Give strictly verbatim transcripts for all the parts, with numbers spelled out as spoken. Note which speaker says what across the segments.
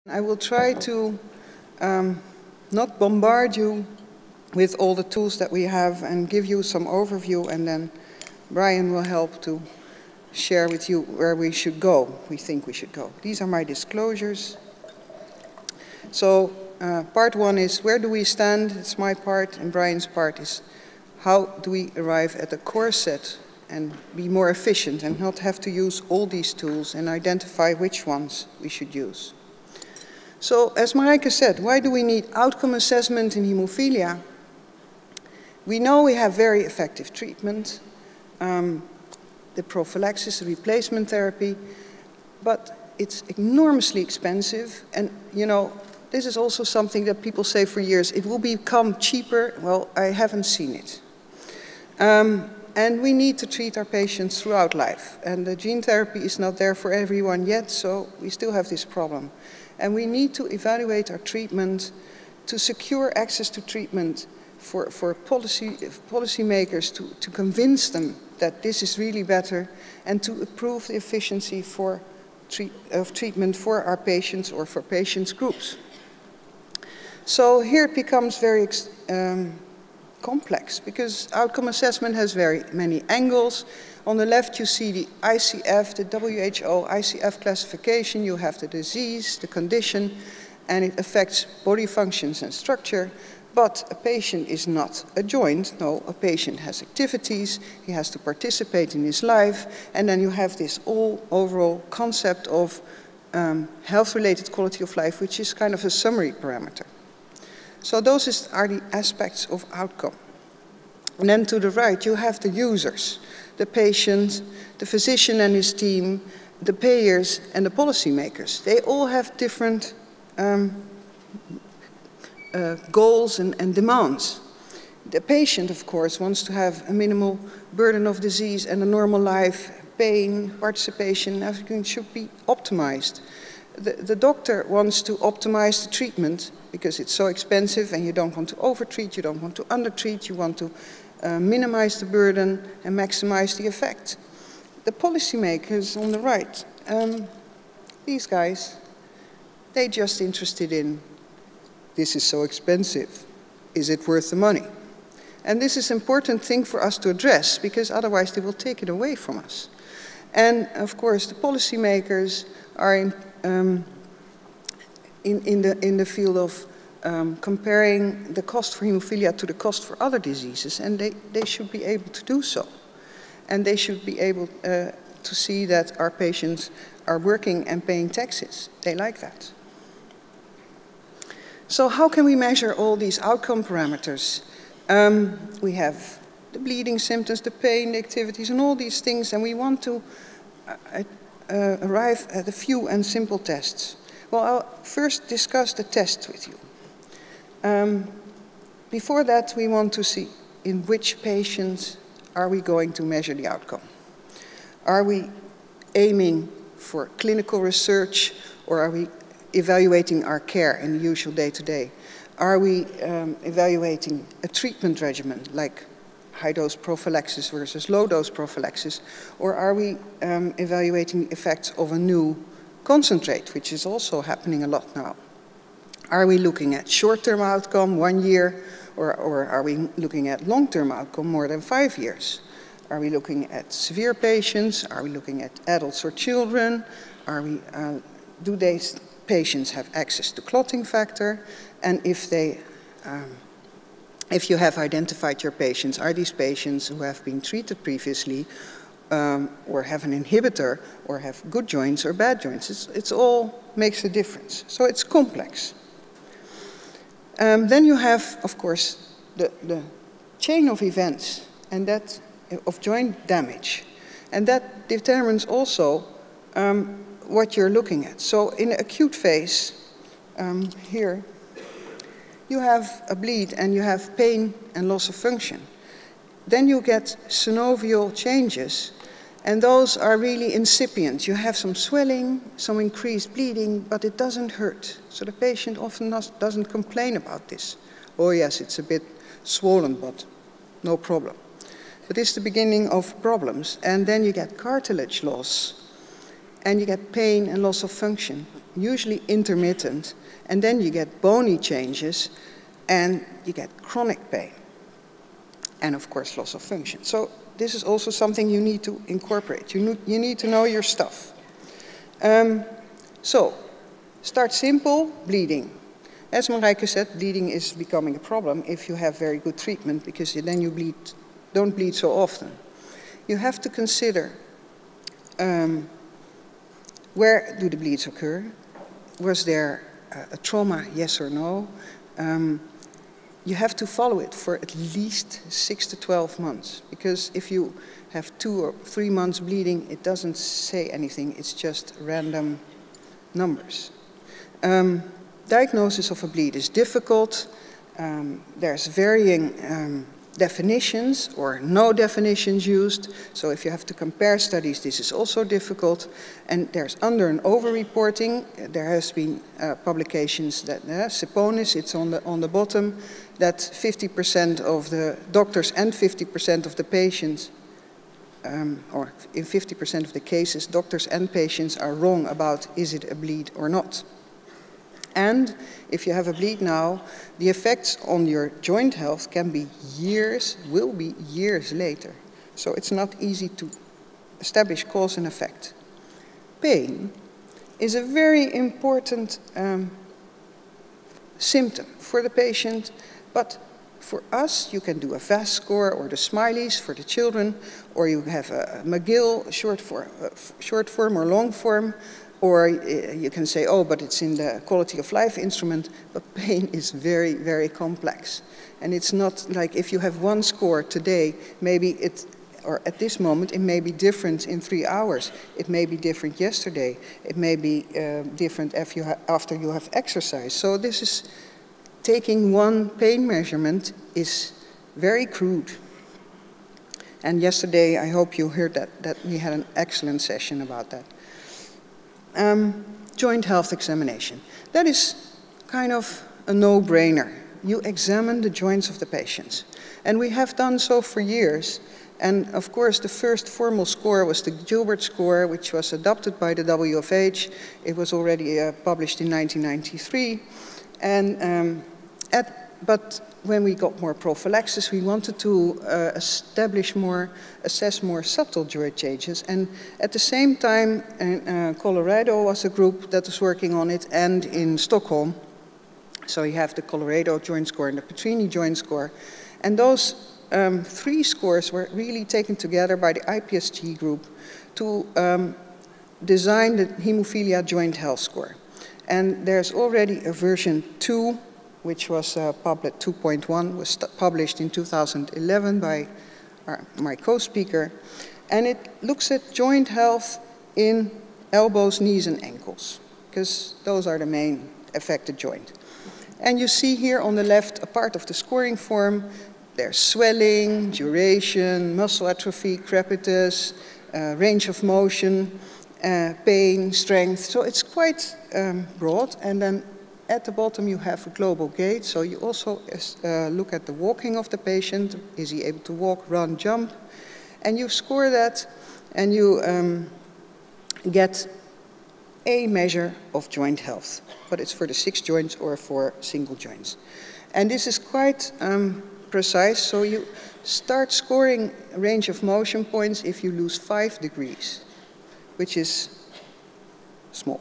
Speaker 1: I will try to um, not bombard you with all the tools that we have and give you some overview, and then Brian will help to share with you where we should go, we think we should go. These are my disclosures. So uh, part one is where do we stand? It's my part, and Brian's part is how do we arrive at a core set and be more efficient and not have to use all these tools and identify which ones we should use. So, as Marijke said, why do we need outcome assessment in hemophilia? We know we have very effective treatment, um, the prophylaxis, the replacement therapy, but it's enormously expensive. And, you know, this is also something that people say for years, it will become cheaper. Well, I haven't seen it. Um, and we need to treat our patients throughout life. And the gene therapy is not there for everyone yet, so we still have this problem. And we need to evaluate our treatment to secure access to treatment for, for policy, policymakers to, to convince them that this is really better and to improve the efficiency for treat, of treatment for our patients or for patients groups. So here it becomes very um, complex because outcome assessment has very many angles. On the left, you see the I C F, the W H O I C F classification. You have the disease, the condition, and it affects body functions and structure. But a patient is not a joint. No, a patient has activities. He has to participate in his life. And then you have this all overall concept of um, health-related quality of life, which is kind of a summary parameter. So those is, are the aspects of outcome. And then to the right, you have the users. The patient, the physician and his team, the payers, and the policymakers. They all have different um, uh, goals and, and demands. The patient, of course, wants to have a minimal burden of disease and a normal life, pain, participation, everything should be optimized. The, the doctor wants to optimize the treatment because it's so expensive and you don't want to overtreat, you don't want to undertreat, you want to Uh, minimize the burden and maximize the effect. The policymakers on the right, um, these guys, they're just interested in, this is so expensive, is it worth the money? And this is an important thing for us to address because otherwise they will take it away from us. And of course the policymakers are in, um, in, in, the, in the field of Um, comparing the cost for hemophilia to the cost for other diseases, and they, they should be able to do so. And they should be able uh, to see that our patients are working and paying taxes. They like that. So how can we measure all these outcome parameters? Um, we have the bleeding symptoms, the pain, the activities, and all these things, and we want to uh, uh, arrive at a few and simple tests. Well, I'll first discuss the tests with you. Um, before that, we want to see in which patients are we going to measure the outcome. Are we aiming for clinical research, or are we evaluating our care in the usual day-to-day? Are we um, evaluating a treatment regimen like high-dose prophylaxis versus low-dose prophylaxis, or are we um, evaluating the effects of a new concentrate, which is also happening a lot now? Are we looking at short-term outcome, one year, or, or are we looking at long-term outcome, more than five years? Are we looking at severe patients? Are we looking at adults or children? Are we, uh, do these patients have access to clotting factor? And if they, um, if you have identified your patients, are these patients who have been treated previously um, or have an inhibitor or have good joints or bad joints? It's, it's all makes a difference. So it's complex. Um, then you have, of course, the, the chain of events and that of joint damage. And that determines also um, what you're looking at. So in the acute phase, um, here, you have a bleed and you have pain and loss of function. Then you get synovial changes, and those are really incipient. You have some swelling, some increased bleeding, but it doesn't hurt. So the patient often doesn't complain about this. Oh yes, it's a bit swollen, but no problem. But it's the beginning of problems. And then you get cartilage loss, and you get pain and loss of function. usually intermittent, and then you get bony changes, and you get chronic pain, and of course loss of function. So this is also something you need to incorporate. You need, you need to know your stuff. Um, so, start simple, bleeding. As Marijke said, bleeding is becoming a problem if you have very good treatment, because then you bleed, don't bleed so often. You have to consider um, where do the bleeds occur? Was there a, a trauma, yes or no? Um, you have to follow it for at least six to twelve months, because if you have two or three months bleeding, it doesn't say anything, it's just random numbers. Um, diagnosis of a bleed is difficult. Um, there's varying um, definitions or no definitions used. So if you have to compare studies, this is also difficult. And there's under and over reporting. There has been uh, publications that, uh, Seponis, it's on the, on the bottom, that fifty percent of the doctors and fifty percent of the patients, um, or in fifty percent of the cases, doctors and patients are wrong about is it a bleed or not. And if you have a bleed now, the effects on your joint health can be years, will be years later. So it's not easy to establish cause and effect. Pain is a very important um, symptom for the patient, but for us, you can do a V A S score or the Smileys for the children, or you have a McGill short form, uh, short form or long form. Or you can say, oh, but it's in the quality of life instrument, but pain is very, very complex. And it's not like if you have one score today, maybe it, or at this moment, it may be different in three hours. It may be different yesterday. It may be uh, different after you, after you have exercised. So this is, taking one pain measurement is very crude. And yesterday, I hope you heard that, that we had an excellent session about that. Um, joint health examination. That is kind of a no-brainer. You examine the joints of the patients. And we have done so for years. And of course, the first formal score was the Gilbert score, which was adopted by the W F H. It was already uh, published in nineteen ninety-three. And, um, at, but when we got more prophylaxis, we wanted to uh, establish more, assess more subtle joint changes. And at the same time, in uh, Colorado was a group that was working on it, and in Stockholm. So you have the Colorado joint score and the Petrini joint score. And those um, three scores were really taken together by the I P S G group to um, design the hemophilia joint health score. And there's already a version two, which was uh, published, two point one, was published in two thousand eleven by our, my co-speaker. And it looks at joint health in elbows, knees, and ankles, because those are the main affected joint. And you see here on the left a part of the scoring form. There's swelling, duration, muscle atrophy, crepitus, uh, range of motion, uh, pain, strength. So it's quite um, broad. And then at the bottom you have a global gait. So you also uh, look at the walking of the patient. Is he able to walk, run, jump? And you score that, and you um, get a measure of joint health. But it's for the six joints or for single joints. And this is quite um, precise. So you start scoring range of motion points if you lose five degrees, which is small.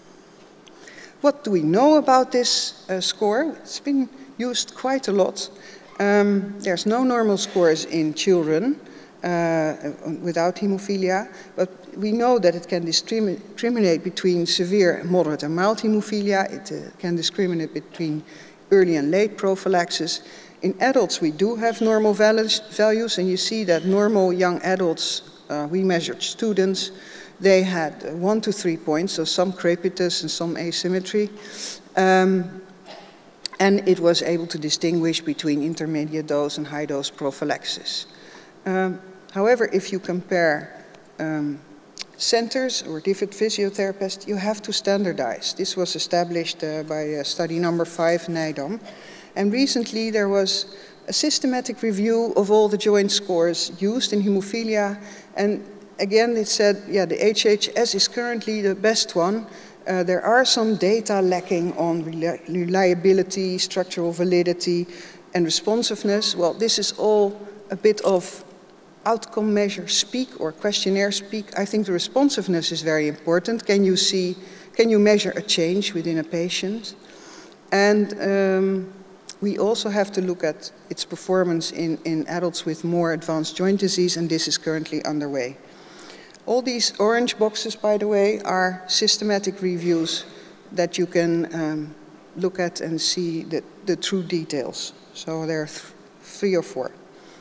Speaker 1: What do we know about this uh, score? It's been used quite a lot. Um, there's no normal scores in children uh, without hemophilia, but we know that it can discriminate between severe, moderate, and mild hemophilia. It uh, can discriminate between early and late prophylaxis. In adults, we do have normal values, and you see that normal young adults, uh, we measured students, they had one to three points, so some crepitus and some asymmetry. Um, and it was able to distinguish between intermediate dose and high dose prophylaxis. Um, however, if you compare um, centers or different physiotherapists, you have to standardize. This was established uh, by uh, study number five, Nijdam. And recently there was a systematic review of all the joint scores used in hemophilia, and again, it said, yeah, the H H S is currently the best one. Uh, there are some data lacking on reli reliability, structural validity, and responsiveness. Well, this is all a bit of outcome measure speak or questionnaire speak. I think the responsiveness is very important. Can you see, can you measure a change within a patient? And um, we also have to look at its performance in, in adults with more advanced joint disease, and this is currently underway. All these orange boxes, by the way, are systematic reviews that you can um, look at and see the, the true details. So there are th three or four.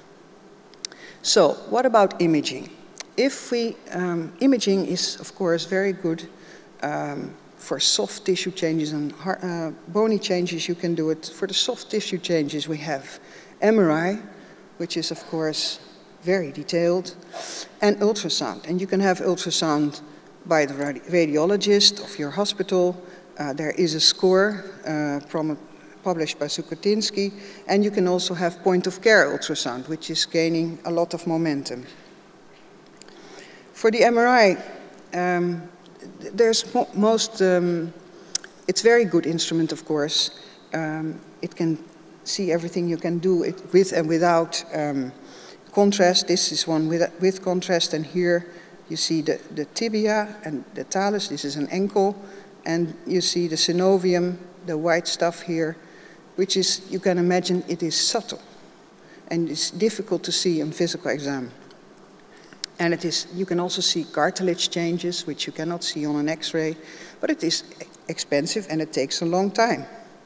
Speaker 1: So what about imaging? If we, um, imaging is, of course, very good um, for soft tissue changes and hard, uh, bony changes. You can do it. For the soft tissue changes, we have M R I, which is, of course, very detailed, and ultrasound. And you can have ultrasound by the radi radiologist of your hospital. Uh, there is a score uh, from a, published by Sukatinsky, and you can also have point-of-care ultrasound, which is gaining a lot of momentum. For the M R I, um, there's mo most, um, it's a very good instrument, of course. Um, it can see everything you can do it with and without um, contrast. This is one with, with contrast, and here you see the, the tibia and the talus. This is an ankle, and you see the synovium, the white stuff here, which is, you can imagine, it is subtle, and it's difficult to see on physical exam. And it is, you can also see cartilage changes, which you cannot see on an X-ray, but it is expensive and it takes a long time.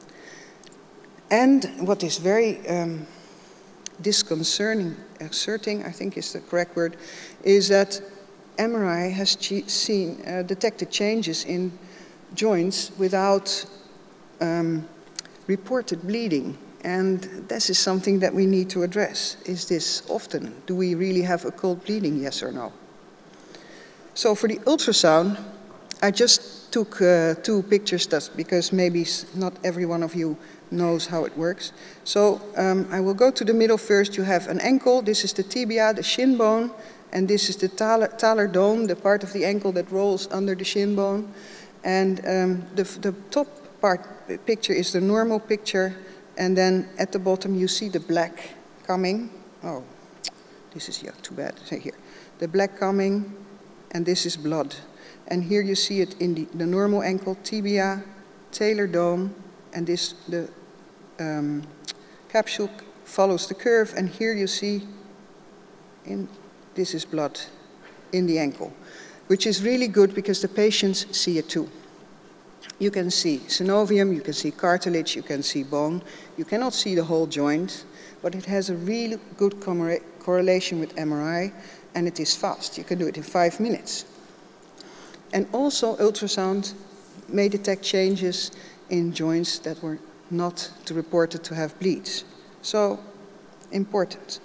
Speaker 1: And what is very um, disconcerting, exerting, I think is the correct word, is that M R I has seen, uh, detected changes in joints without um, reported bleeding. And this is something that we need to address. Is this often? Do we really have occult bleeding, yes or no? So for the ultrasound, I just took uh, two pictures just because maybe not every one of you knows how it works. So um, I will go to the middle first. You have an ankle. This is the tibia, the shin bone, and this is the talar, talar dome, the part of the ankle that rolls under the shin bone. And um, the, the top part picture is the normal picture, and then at the bottom you see the black coming. Oh, this is, yeah, too bad. Here, the black coming, and this is blood. And here you see it in the, the normal ankle, tibia, talar dome, and this, the um, capsule follows the curve, and here you see, in, this is blood in the ankle, which is really good because the patients see it too. You can see synovium, you can see cartilage, you can see bone. You cannot see the whole joint, but it has a really good correlation with M R I, and it is fast. You can do it in five minutes. And also ultrasound may detect changes in joints that were not reported to have bleeds. So, important.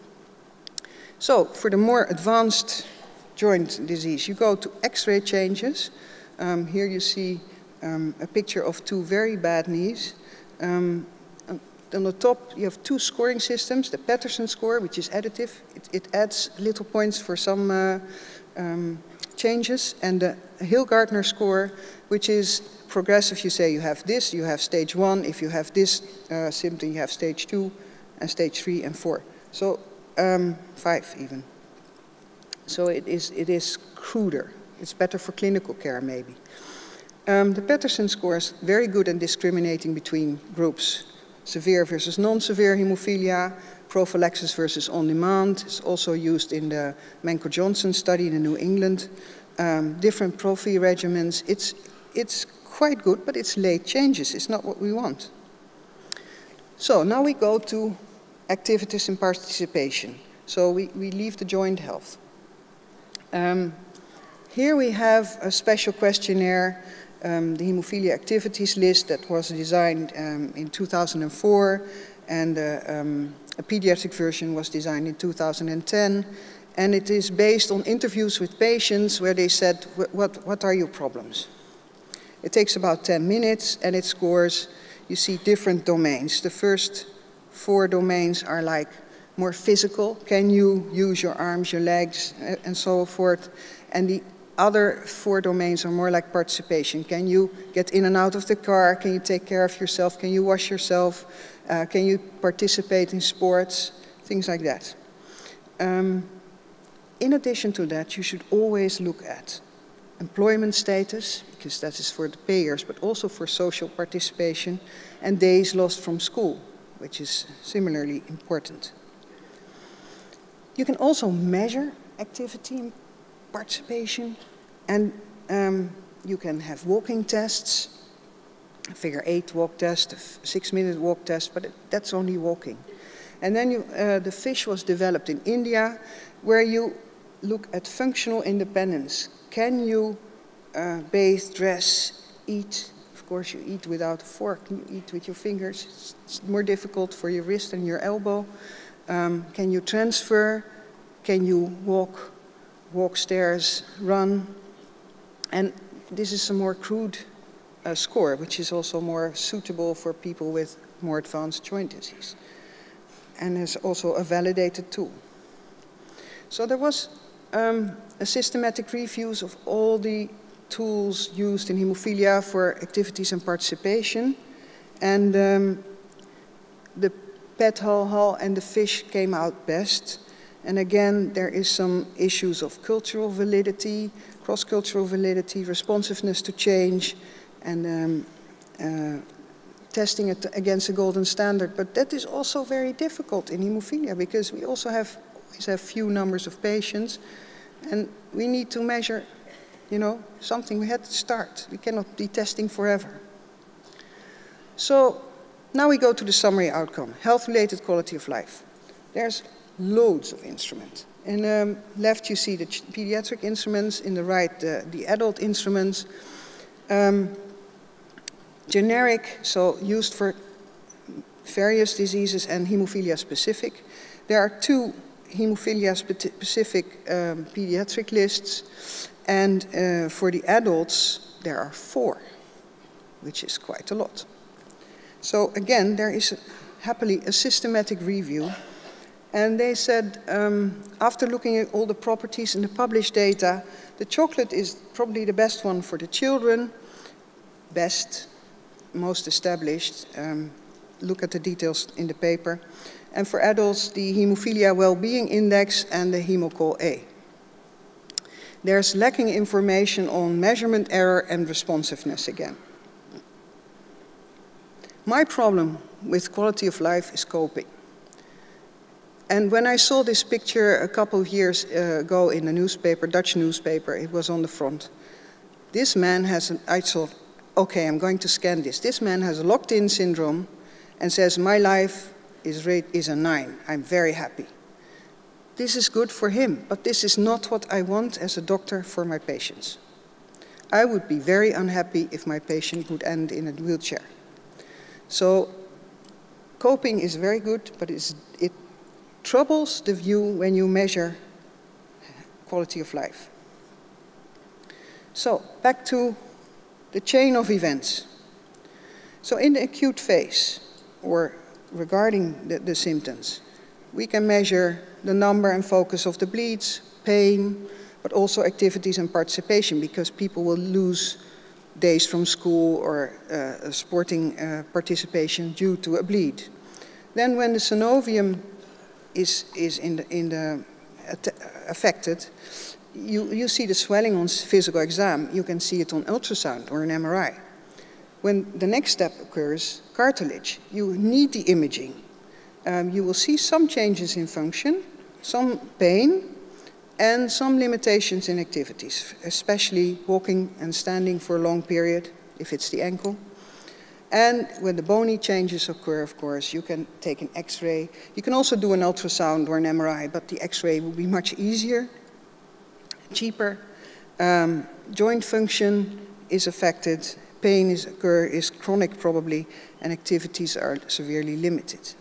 Speaker 1: So, for the more advanced joint disease, you go to X-ray changes. Um, here you see um, a picture of two very bad knees. Um, on the top, you have two scoring systems, the Patterson score, which is additive. It, it adds little points for some uh, um, changes, and the Hill-Gardner score, which is progressive. You say you have this, you have stage one. If you have this uh, symptom, you have stage two, and stage three and four. So um, five even. So it is, it is cruder. It's better for clinical care, maybe. Um, the Patterson score is very good in discriminating between groups. Severe versus non-severe hemophilia, prophylaxis versus on-demand. It's also used in the Menko-Johnson study in New England. Um, different prophy regimens. It's, it's quite good, but it's late changes. It's not what we want. So now we go to activities and participation. So we, we leave the joint health. Um, here we have a special questionnaire, um, the hemophilia activities list that was designed um, in two thousand four, and uh, um, a pediatric version was designed in two thousand ten. And it is based on interviews with patients where they said, what, what are your problems? It takes about ten minutes, and it scores, you see, different domains. The first four domains are like more physical. Can you use your arms, your legs, and so forth? And the other four domains are more like participation. Can you get in and out of the car? Can you take care of yourself? Can you wash yourself? Uh, can you participate in sports? Things like that. Um, in addition to that, you should always look at employment status, because that is for the payers, but also for social participation, and days lost from school, which is similarly important. You can also measure activity and participation, and um, you can have walking tests, a figure eight walk test, a six minute walk test, but it, that's only walking. And then you, uh, the FISH was developed in India, where you look at functional independence. Can you uh, bathe, dress, eat? Of course, you eat without a fork. You eat with your fingers. It's, it's more difficult for your wrist and your elbow. Um, can you transfer? Can you walk, walk stairs, run? And this is a more crude uh, score, which is also more suitable for people with more advanced joint disease, and is also a validated tool. So there was um, a systematic reviews of all the tools used in hemophilia for activities and participation, and um, the PET Hall Hall and the FISH came out best. And again, there is some issues of cultural validity, cross-cultural validity, responsiveness to change, and um, uh, testing it against the golden standard. But that is also very difficult in hemophilia, because we also have always have few numbers of patients, and we need to measure, you know, something. We had to start. We cannot be testing forever. So now we go to the summary outcome, health-related quality of life. There's loads of instruments. In the um, left you see the pediatric instruments, in the right uh, the adult instruments. Um, generic, so used for various diseases and hemophilia specific. There are two hemophilia specific um, pediatric lists, and uh, for the adults there are four, which is quite a lot. So again, there is a, happily a systematic review. And they said, um, after looking at all the properties and the published data, the chocolate is probably the best one for the children, best, most established. Um, look at the details in the paper. And for adults, the Hemophilia Well-Being Index and the Hemocall A. There's lacking information on measurement error and responsiveness again. My problem with quality of life is coping. And when I saw this picture a couple of years uh, ago in a newspaper, Dutch newspaper, it was on the front. This man has, an, I thought, okay, I'm going to scan this. This man has a locked-in syndrome and says, my life is, rate is a nine. I'm very happy. This is good for him, but this is not what I want as a doctor for my patients. I would be very unhappy if my patient would end in a wheelchair. So coping is very good, but it's, it troubles the view when you measure quality of life. So back to the chain of events. So in the acute phase, or regarding the, the symptoms, we can measure the number and focus of the bleeds, pain, but also activities and participation, because people will lose days from school or uh, sporting uh, participation due to a bleed. Then when the synovium is, is in the, in the affected, you, you see the swelling on physical exam. You can see it on ultrasound or an M R I. When the next step occurs, cartilage, you need the imaging. Um, you will see some changes in function, some pain, and some limitations in activities, especially walking and standing for a long period, if it's the ankle. And when the bony changes occur, of course, you can take an X-ray. You can also do an ultrasound or an M R I, but the X-ray will be much easier, cheaper. Um, joint function is affected, pain is occur, is chronic probably, and activities are severely limited.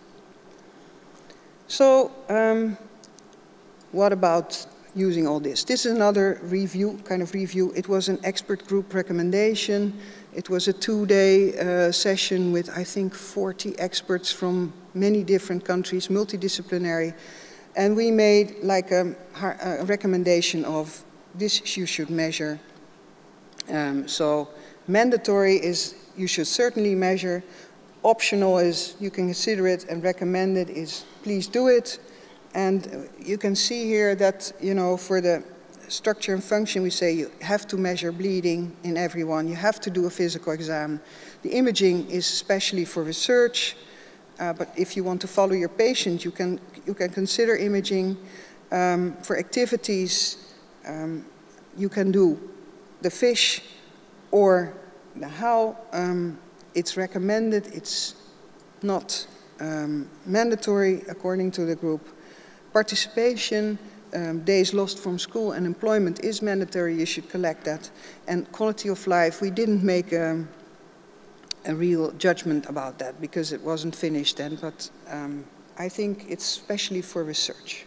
Speaker 1: So, um, what about using all this? This is another review, kind of review. It was an expert group recommendation. It was a two-day uh, session with, I think, forty experts from many different countries, multidisciplinary. And we made like a, a recommendation of this you should measure. Um, so mandatory is you should certainly measure. Optional is you can consider it, and recommended is please do it. And you can see here that, you know, for the structure and function, we say you have to measure bleeding in everyone. You have to do a physical exam. The imaging is especially for research, uh, but if you want to follow your patient, you can, you can consider imaging. Um, for activities, um, you can do the fish or the how. Um, it's recommended, it's not um, mandatory according to the group. Participation, um, days lost from school and employment is mandatory, you should collect that. And quality of life, we didn't make um, a real judgment about that because it wasn't finished then, but um, I think it's especially for research.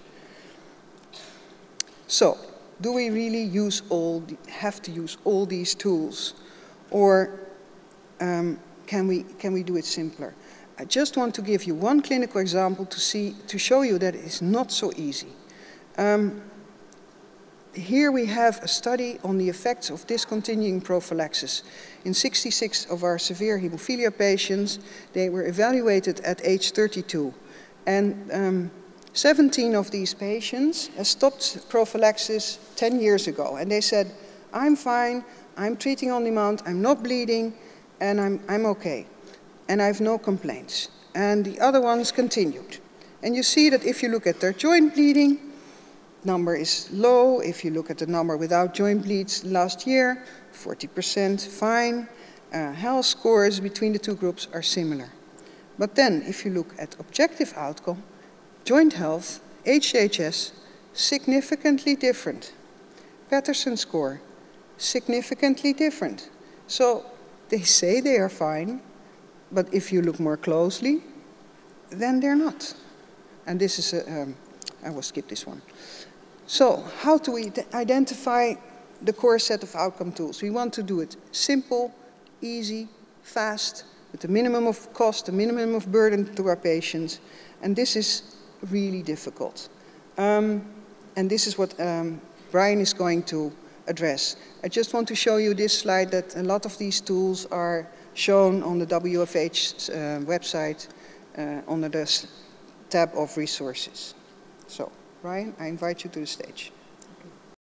Speaker 1: So, do we really use all, the, have to use all these tools? Or um, can we, can we do it simpler? I just want to give you one clinical example to see, to show you that it's not so easy. Um, here we have a study on the effects of discontinuing prophylaxis. In sixty-six of our severe hemophilia patients, they were evaluated at age thirty-two. And um, seventeen of these patients have stopped prophylaxis ten years ago. And they said, I'm fine, I'm treating on demand, I'm not bleeding, and I'm, I'm okay. And I have no complaints. And the other ones continued. And you see that if you look at their joint bleeding, number is low. If you look at the number without joint bleeds last year, forty percent fine. Uh, health scores between the two groups are similar. But then, if you look at objective outcome, joint health, H H S, significantly different. Patterson score, significantly different. So they say they are fine, but if you look more closely, then they're not. And this is a, um, I will skip this one. So how do we identify the core set of outcome tools? We want to do it simple, easy, fast, with the minimum of cost, the minimum of burden to our patients. And this is really difficult. Um, and this is what um, Brian is going to address. I just want to show you this slide that a lot of these tools are shown on the W F H uh, website uh, under the tab of resources. So, Brian, I invite you to the stage.